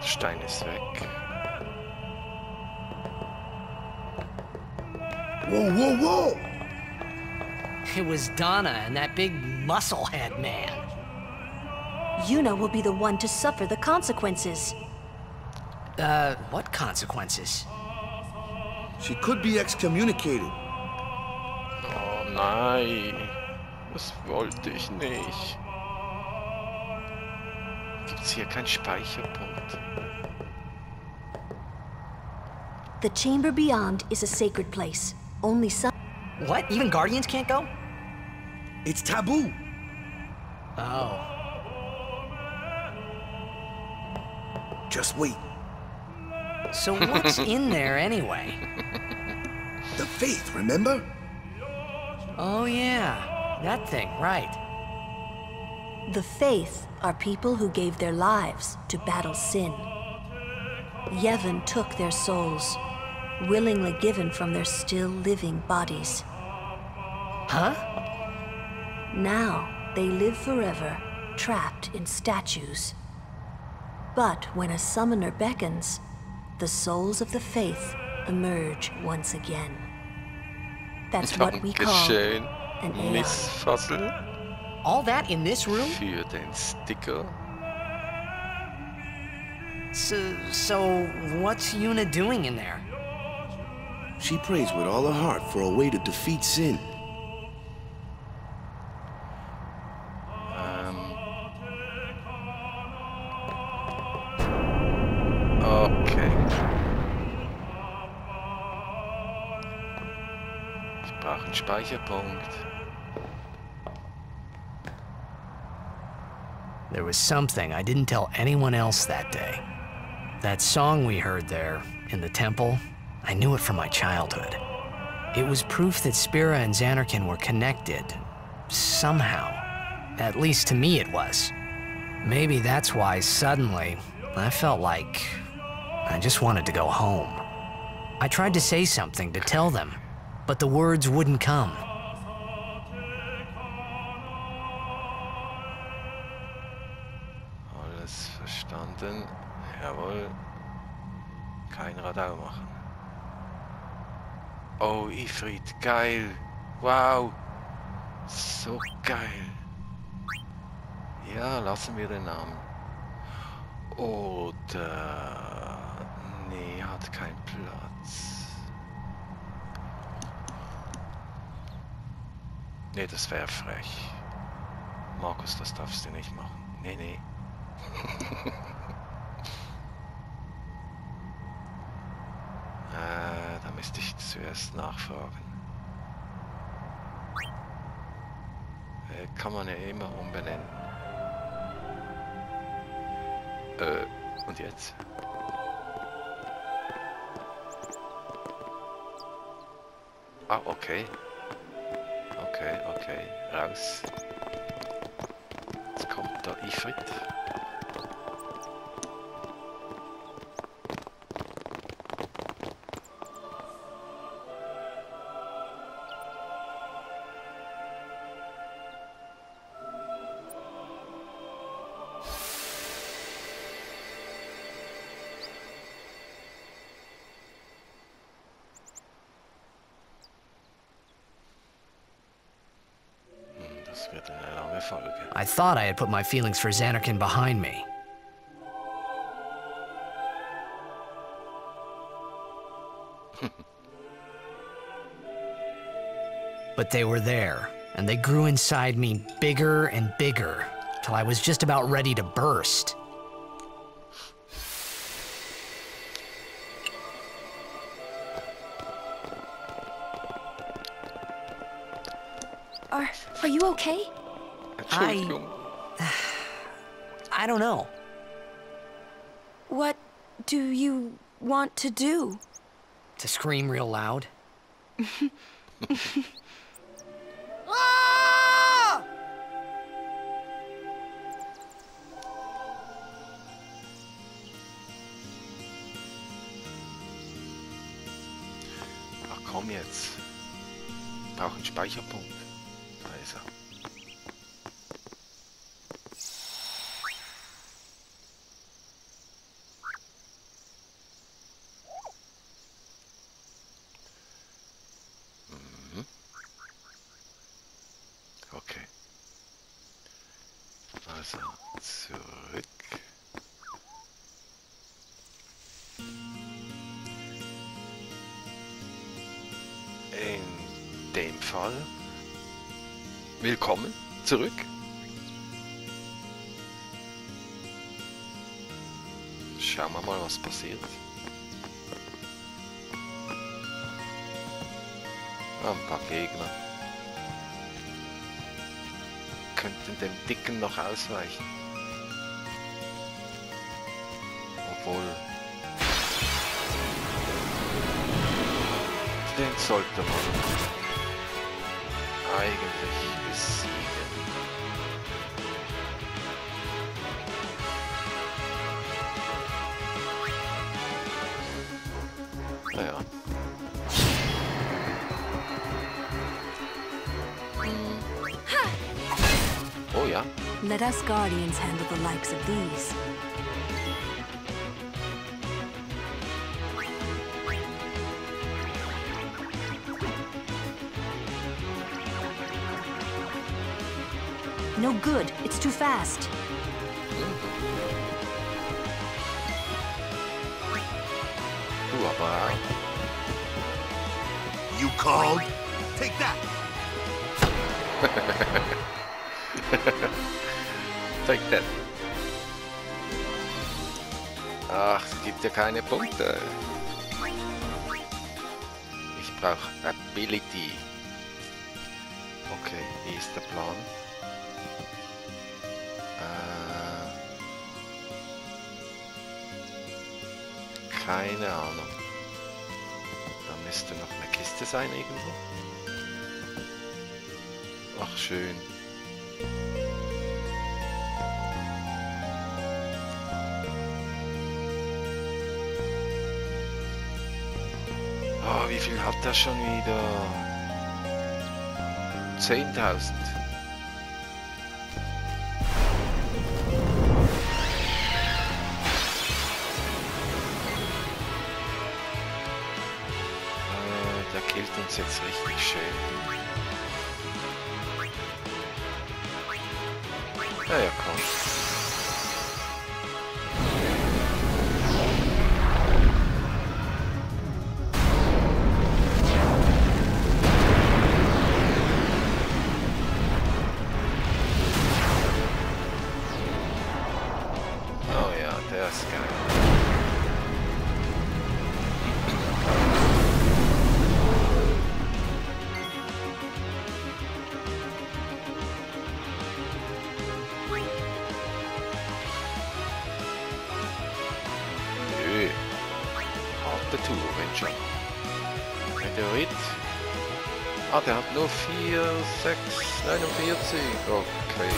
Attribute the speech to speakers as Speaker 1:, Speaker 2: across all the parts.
Speaker 1: Stein ist weg.
Speaker 2: Whoa, whoa, whoa!
Speaker 3: It was Donna and that big musclehead man.
Speaker 4: Yuna will be the one to suffer the consequences.
Speaker 3: What consequences?
Speaker 2: She could be excommunicated.
Speaker 1: Oh nein. Das wollte ich nicht. Gibt's hier keinen Speicherpunkt?
Speaker 4: The chamber beyond is a sacred place. Only some...
Speaker 3: What? Even Guardians can't go?
Speaker 2: It's taboo.
Speaker 3: Oh.
Speaker 2: Just wait.
Speaker 3: So what's in there anyway?
Speaker 2: The faith, remember?
Speaker 4: Oh yeah, that thing, right. The Faith are people who gave their lives to battle sin. Yevon took their souls, willingly given from their still living bodies.
Speaker 3: Huh?
Speaker 4: Now, they live forever, trapped in statues. But when a summoner beckons, the souls of the Faith emerge once again. That's what we call
Speaker 1: Dankeschön,
Speaker 4: an Aeon.
Speaker 1: Miss Fussel,
Speaker 3: All that in this room?
Speaker 1: für den Sticker.
Speaker 3: So what's Yuna doing in there?
Speaker 2: She prays with all her heart for a way to defeat sin.
Speaker 1: Okay. Ich brauche einen Speicherpunkt.
Speaker 3: There was something I didn't tell anyone else that day. That song we heard there, in the temple, I knew it from my childhood. It was proof that Spira and Zanarkand were connected, somehow. At least to me it was. Maybe that's why suddenly, I felt like I just wanted to go home. I tried to say something to tell them, but the words wouldn't come.
Speaker 1: Alles verstanden. Jawohl. Kein Radau machen. Oh, Ifrit, geil. Wow. So geil. Ja, lassen wir den Namen. Oder... Nee, hat keinen Platz. Nee, das wäre frech. Markus, das darfst du nicht machen. Nee, nee. Da müsste ich zuerst nachfragen. Kann man ja immer umbenennen. Und jetzt? Ah, okay. Okay, raus. Jetzt kommt da Ifrit. Das wird eine lange Folge.
Speaker 3: I thought I had put my feelings for Zanarkand behind me. But they were there, and they grew inside me bigger and bigger, till I was just about ready to burst.
Speaker 4: Are you okay?
Speaker 1: Entschuldigung.
Speaker 3: I don't know.
Speaker 4: What do you want to do?
Speaker 3: To scream real loud.
Speaker 1: Ach komm jetzt. Ich brauche einen Speicherpunkt. Da ist er. Also zurück. In dem Fall willkommen zurück. Schauen wir mal, was passiert. Ein paar Gegner könnten dem Dicken noch ausweichen. Obwohl, den sollte man eigentlich besiegen. Naja. Oh ja.
Speaker 4: Let us Guardians handle the likes of these. No good. It's too fast.
Speaker 1: Du aber.
Speaker 2: You called? Take that!
Speaker 1: Take that. Ach, es gibt ja keine Punkte. Ich brauche Ability. Okay, wie ist der Plan? Keine Ahnung. Da müsste noch eine Kiste sein irgendwo. Ach, schön. Oh, wie viel hat er schon wieder? 10.000. Der killt uns jetzt richtig schön. Ja, ja, komm. Oh ja, der ist geil. Harte Tour, wenn schon. Meteorit. Ah, der hat nur 4, 6, 49. Okay.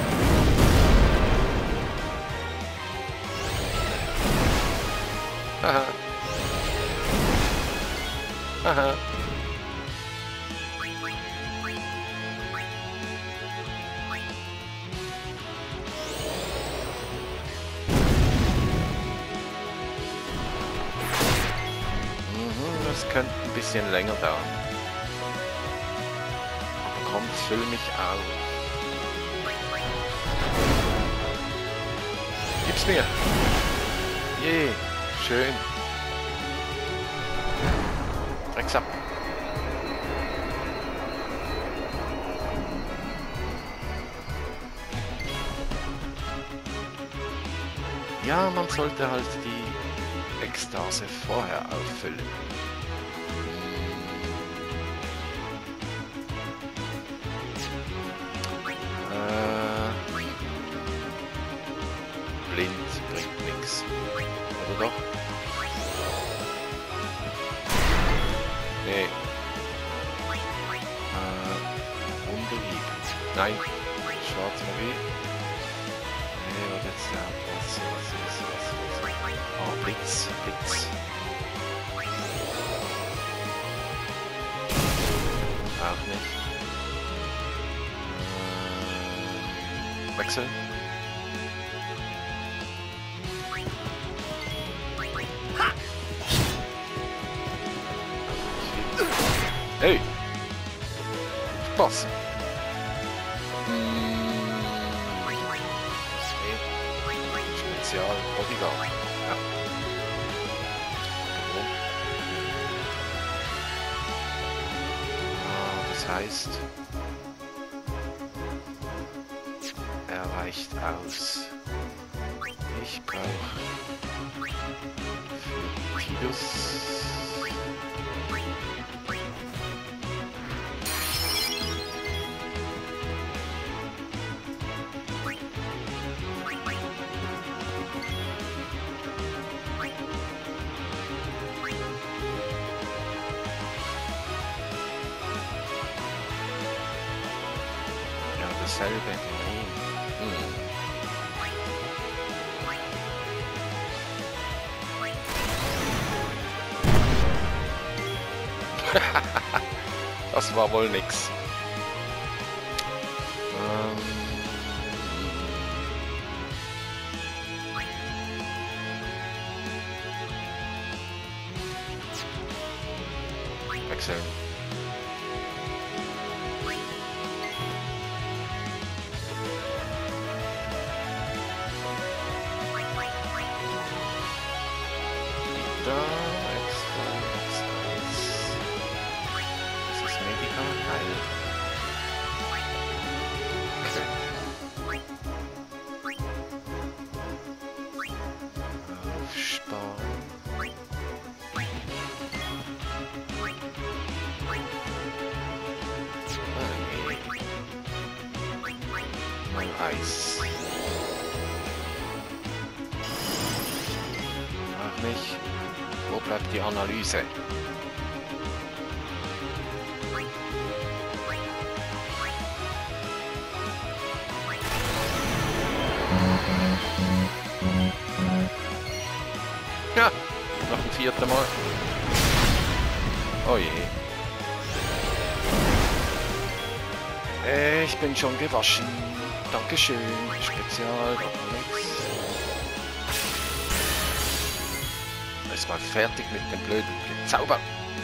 Speaker 1: Haha. Haha. Das könnte ein bisschen länger dauern. Aber komm, füll mich auf. Gib's mir. Je, schön. Drecksab. Ja, man sollte halt die Ekstase vorher auffüllen. Blind bringt nichts. Oder doch? Nee. Wunderlieb. Nein. Schwarz Magie. Nee, was jetzt da? Was? Oh, Blitz. Blitz. Auch nicht. Wechseln. Hey! Spaß! Spezial-Bodyguard. Ja. Das heißt, er reicht aus. Ich brauche für Titus dasselbe. Das war wohl nix. Wechseln. Eis. Ach nicht. Wo bleibt die Analyse? Ja, noch ein viertes Mal. Oh je. Ich bin schon gewaschen. Dankeschön. Spezial, noch nichts. Ist mal fertig mit dem blöden Gezauber.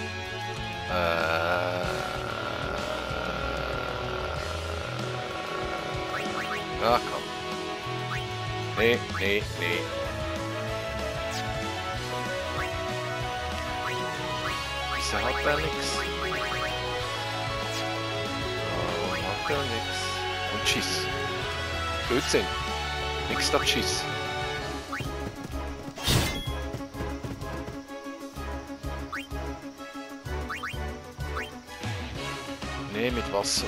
Speaker 1: Ach komm. Nee. Wieso hat er nix? Oh, hat er nix. Und tschüss. Blödsinn. Nix da tschüss. Nee, mit Wasser.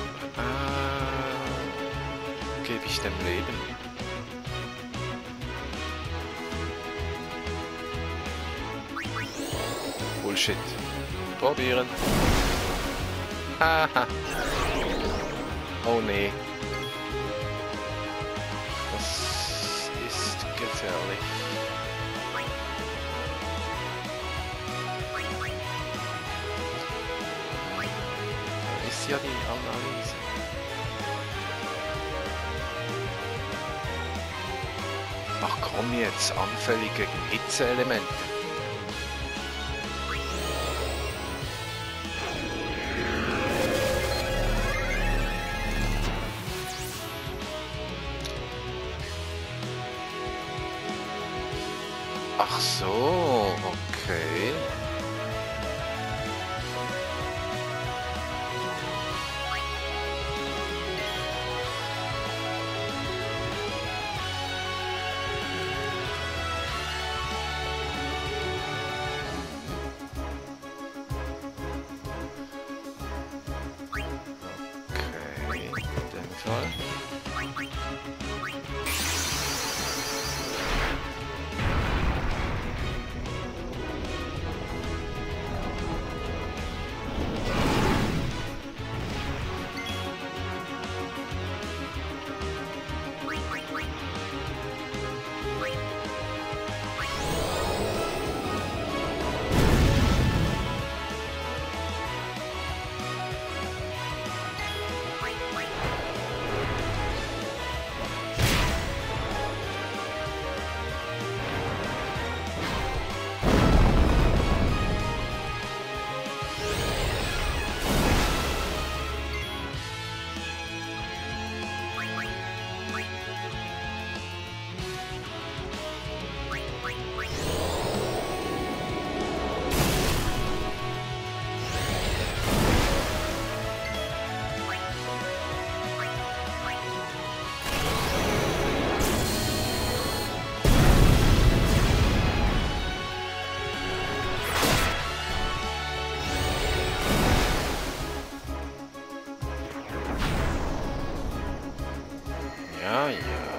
Speaker 1: Gebe ich dem Leben. Bullshit. Probieren. Haha. Oh nee. Das ist gefährlich. Da ist ja die Analyse. Ach komm jetzt, anfällig gegen Hitzeelemente. Ach so, okay. Okay, in dem Fall. Ja, ja.